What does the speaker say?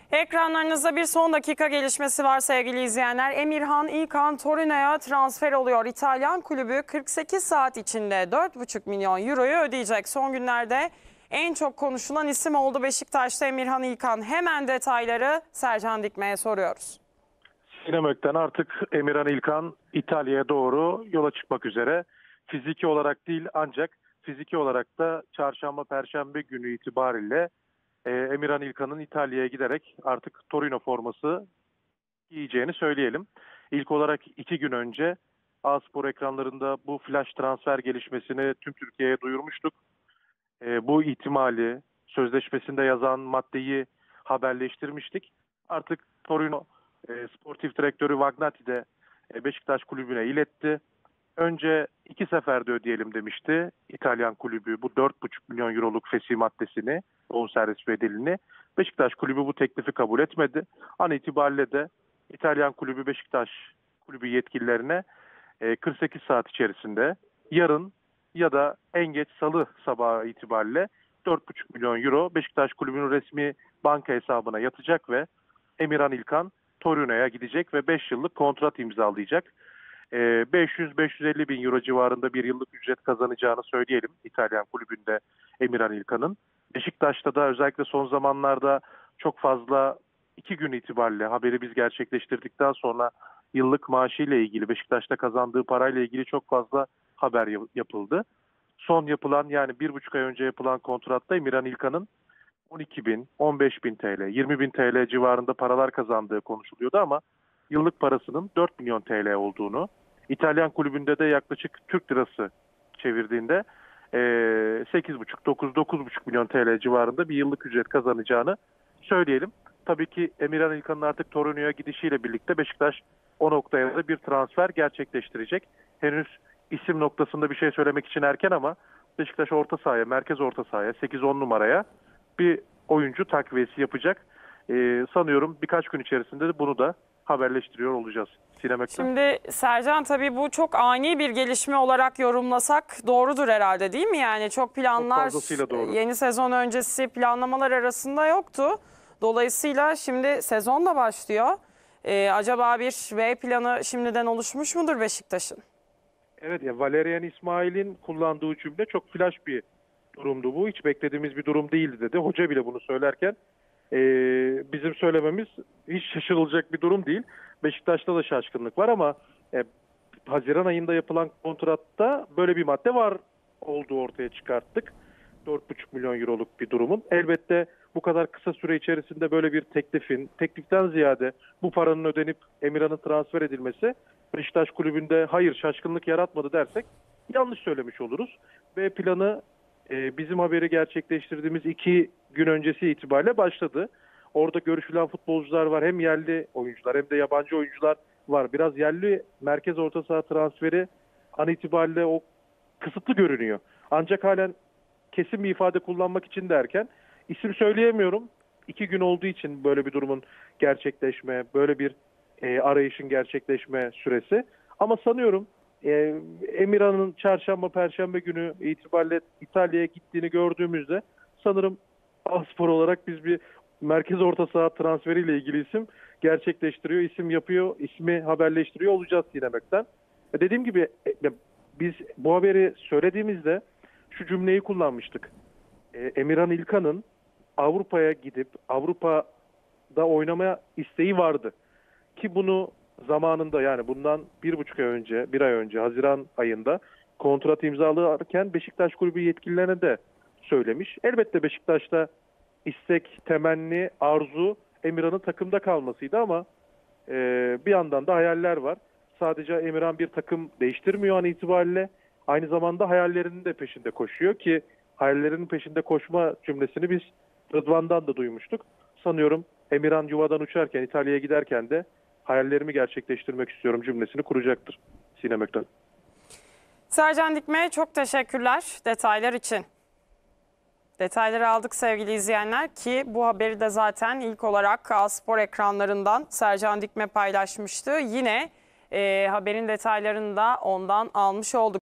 Ekranlarınızda bir son dakika gelişmesi var sevgili izleyenler. Emirhan İlkan Torino'ya transfer oluyor. İtalyan kulübü 48 saat içinde 4,5 milyon euroyu ödeyecek. Son günlerde en çok konuşulan isim oldu Beşiktaş'ta Emirhan İlkan. Hemen detayları Sercan Dikme'ye soruyoruz. Sinem Ökten artık Emirhan İlkan İtalya'ya doğru yola çıkmak üzere. Fiziki olarak değil ancak fiziki olarak da çarşamba perşembe günü itibariyle Emirhan İlkan'ın İtalya'ya giderek artık Torino forması giyeceğini söyleyelim. İlk olarak 2 gün önce A-Spor ekranlarında bu flash transfer gelişmesini tüm Türkiye'ye duyurmuştuk. Bu ihtimali sözleşmesinde yazan maddeyi haberleştirmiştik. Artık Torino sportif direktörü Vagnati de Beşiktaş kulübüne iletti. Önce 2 seferde ödeyelim demişti İtalyan kulübü bu 4,5 milyon euroluk fesih maddesini, bonservis bedelini. Beşiktaş kulübü bu teklifi kabul etmedi. An itibariyle de İtalyan kulübü Beşiktaş kulübü yetkililerine 48 saat içerisinde yarın ya da en geç salı sabahı itibariyle 4,5 milyon euro Beşiktaş kulübünün resmi banka hesabına yatacak ve Emirhan İlkan Torino'ya gidecek ve 5 yıllık kontrat imzalayacak. 500-550 bin euro civarında bir yıllık ücret kazanacağını söyleyelim İtalyan kulübünde Emirhan İlkan'ın. Beşiktaş'ta da özellikle son zamanlarda çok fazla 2 gün itibariyle haberi biz gerçekleştirdikten sonra yıllık maaşıyla ilgili Beşiktaş'ta kazandığı parayla ilgili çok fazla haber yapıldı. Son yapılan yani 1,5 ay önce yapılan kontratta Emirhan İlkan'ın 12 bin, 15 bin TL, 20 bin TL civarında paralar kazandığı konuşuluyordu ama yıllık parasının 4 milyon TL olduğunu, İtalyan kulübünde de yaklaşık Türk lirası çevirdiğinde 8,5-9,5 milyon TL civarında bir yıllık ücret kazanacağını söyleyelim. Tabii ki Emirhan İlkan'ın artık Torino'ya gidişiyle birlikte Beşiktaş o noktaya da bir transfer gerçekleştirecek. Henüz isim noktasında bir şey söylemek için erken ama Beşiktaş orta sahaya, merkez orta sahaya, 8-10 numaraya bir oyuncu takviyesi yapacak. Sanıyorum birkaç gün içerisinde de bunu da haberleştiriyor olacağız. Şimdi Sercan tabii bu çok ani bir gelişme olarak yorumlasak doğrudur herhalde değil mi? Yani çok planlar yeni sezon öncesi planlamalar arasında yoktu. Dolayısıyla şimdi sezon da başlıyor. Acaba bir B planı şimdiden oluşmuş mudur Beşiktaş'ın? Evet ya, Valerian İsmail'in kullandığı cümle çok flash bir durumdu bu. Hiç beklediğimiz bir durum değildi dedi. Hoca bile bunu söylerken bizim söylememiz hiç şaşırılacak bir durum değil. Beşiktaş'ta da şaşkınlık var ama Haziran ayında yapılan kontratta böyle bir madde var olduğu ortaya çıkarttık. 4,5 milyon euroluk bir durumun. Elbette bu kadar kısa süre içerisinde böyle bir tekliften ziyade bu paranın ödenip Emirhan'ın transfer edilmesi Beşiktaş kulübünde hayır şaşkınlık yaratmadı dersek yanlış söylemiş oluruz. B planı bizim haberi gerçekleştirdiğimiz 2 gün öncesi itibariyle başladı. Orada görüşülen futbolcular var. Hem yerli oyuncular hem de yabancı oyuncular var. Biraz yerli merkez orta saha transferi an itibariyle o kısıtlı görünüyor. Ancak halen kesin bir ifade kullanmak için derken isim söyleyemiyorum. 2 gün olduğu için böyle bir durumun gerçekleşme, böyle bir arayışın gerçekleşme süresi. Ama sanıyorum Emirhan'ın çarşamba, perşembe günü itibariyle İtalya'ya gittiğini gördüğümüzde sanırım A-Spor olarak biz bir merkez orta saha transferiyle ilgili isim gerçekleştiriyor, isim yapıyor, ismi haberleştiriyor olacağız Sinemek'ten. Dediğim gibi biz bu haberi söylediğimizde şu cümleyi kullanmıştık. Emirhan İlkan'ın Avrupa'ya gidip Avrupa'da oynamaya isteği vardı. Ki bunu zamanında yani bundan 1,5 ay önce, 1 ay önce Haziran ayında kontrat imzalarken Beşiktaş kulübü yetkililerine de söylemiş. Elbette Beşiktaş'ta istek, temenni, arzu Emirhan'ın takımda kalmasıydı ama bir yandan da hayaller var. Sadece Emirhan bir takım değiştirmiyor an itibariyle. Aynı zamanda hayallerinin de peşinde koşuyor ki hayallerinin peşinde koşma cümlesini biz Rıdvan'dan da duymuştuk. Sanıyorum Emirhan yuvadan uçarken, İtalya'ya giderken de hayallerimi gerçekleştirmek istiyorum cümlesini kuracaktır Sinem Ökten. Sercan Dikme çok teşekkürler detaylar için. Detayları aldık sevgili izleyenler ki bu haberi de zaten ilk olarak A-Spor ekranlarından Sercan Dikme paylaşmıştı. Yine haberin detaylarını da ondan almış olduk.